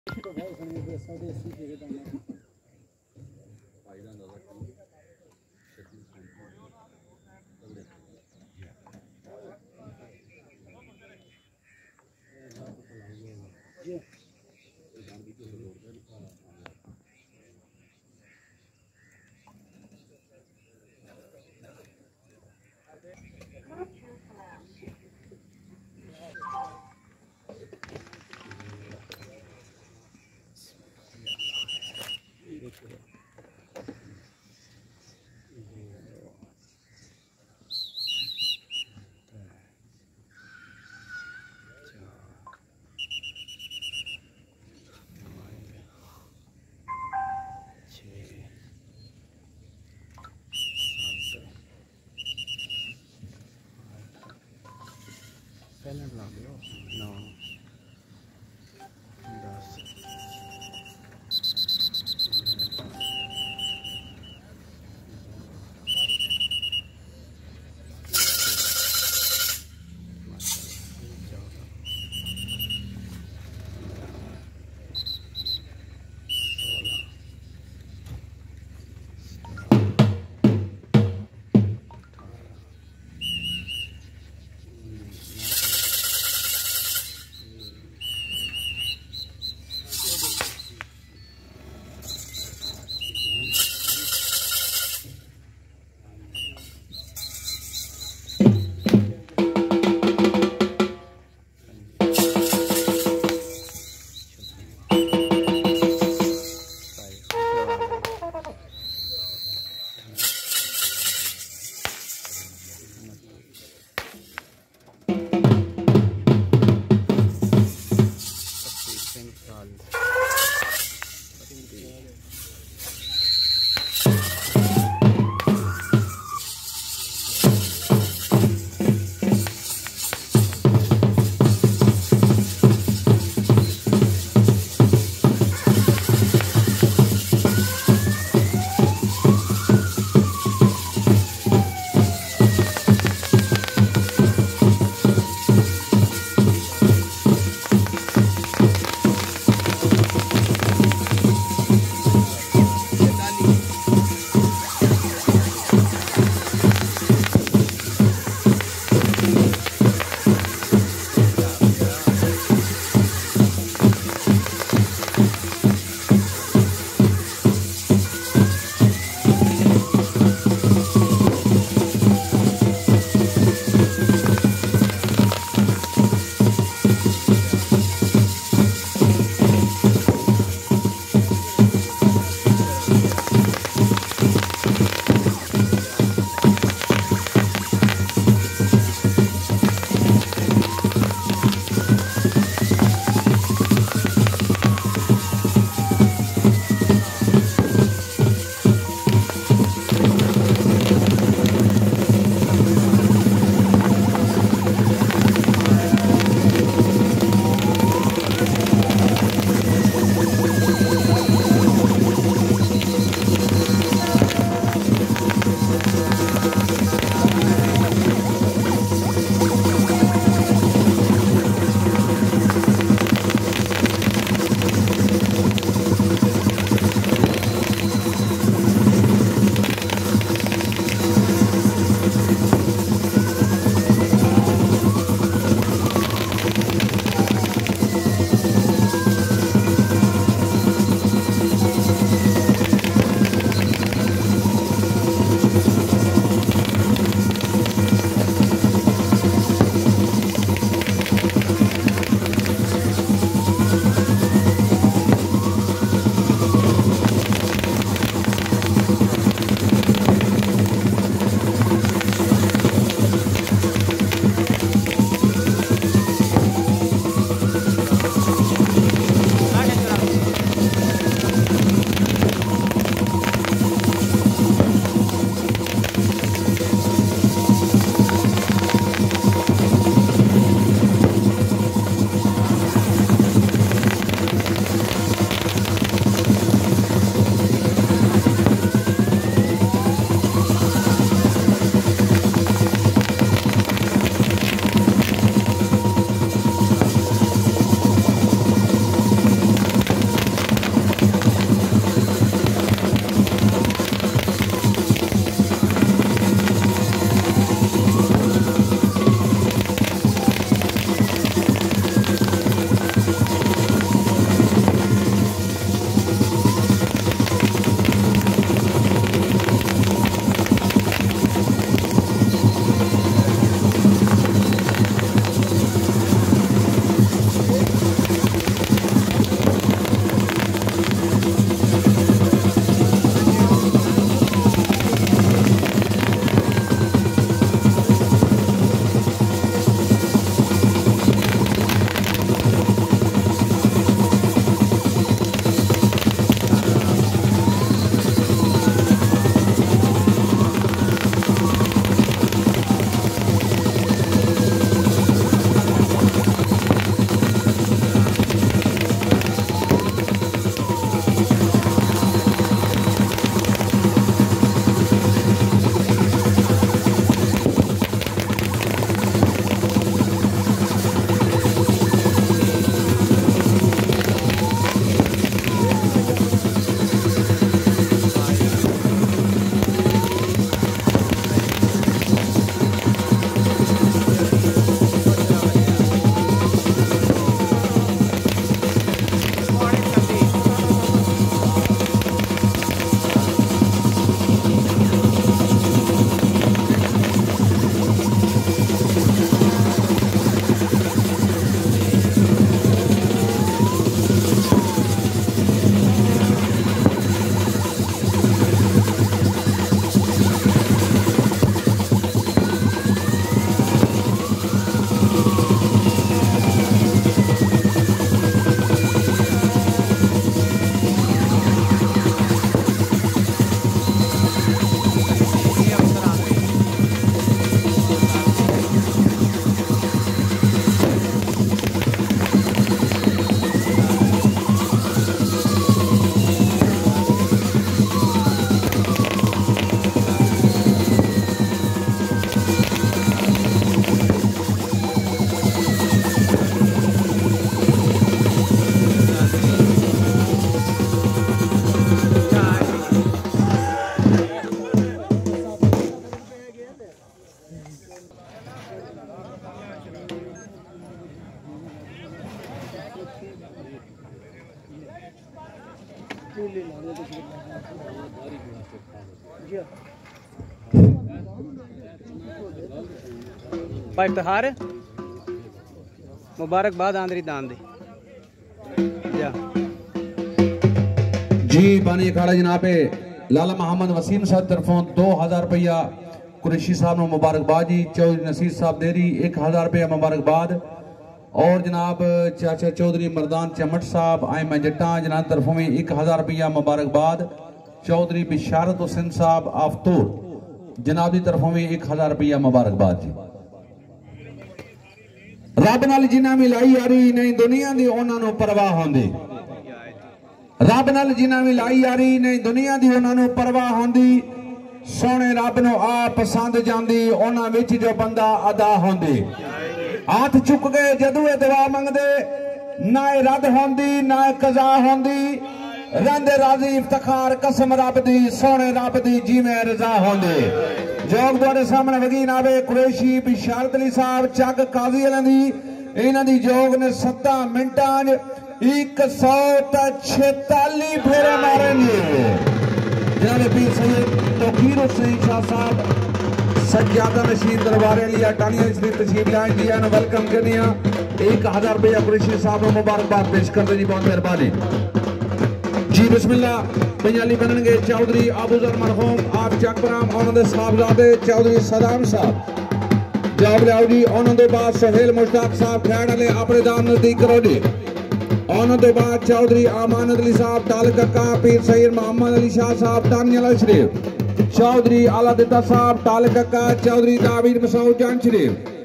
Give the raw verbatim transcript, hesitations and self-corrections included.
पहले बना लो नौ दस پا افتخار مبارکباد آندری دان دی جا جی بانی اکھاڑہ جناب لالا محمد وسیم صاحب طرفوں دو ہزار روپیہ قریشی صاحب نے مبارکباد جی. چودھری نصیر صاحب دیری ایک ہزار روپیہ مبارکباد. اور جناب چاچا چودھری مردان چمٹ صاحب آئمہ جٹان جناب طرفوں میں ایک ہزار روپیہ مبارکباد. چودھری بشارت حسین صاحب آفتور جناب دی طرفوں میں ایک ہزار روپیہ مبارکباد جی. رب نال جنہ ملائی یاری نہیں دنیا دی انہاں نو پرواہ ہوندی. رب نال جنہ ملائی یاری نہیں دنیا دی انہاں نو پرواہ ہوندی. سونے رب نو آ پسند جاندی انہاں وچ جو بندہ ادا ہوندی. ہاتھ چک گئے جدو اے دعا منگ دے نہ رد ہوندی نہ قضا ہوندی. رند راضی افتخار قسم رب دی سونے رب دی جی میں رضا ہوندی. جوگ دوارے سامنے وگی ناوے قریشی بشارت علی صاحب چک قاضی علیہ دی انہاں دی جوگ نے ستہ منٹان ایک سو تا چھتالی پھیرے مارے گے. جناب پیر سید توقیر حسین شاہ صاحب سجادہ نشین دربارے لیا ٹانیہ شریف تشریف لائیں دیا نو ویلکم کرنیا. ایک ہزار روپیہ قریشی صاحب نے مبارکباد پیش کر دے جی. بہت مہربانی جی. بسم اللہ پنجالی بنن گے چودھری ابوذر مرحوم آپ چک برام آنند صاحبزادے چودھری صدام صاحب جواب لیاؤ جی. آنند بعد سہیل مشتاق صاحب کھیڑ لے اپنے دام نزدیک کرو جی. آنند بعد چودھری آمانت علی صاحب تالک کا پیر سید محمد علی شاہ صاحب تانیہ شریف. چودھری آلہ دتا صاحب تالک کا چودھری داوید مسعود جان شریف.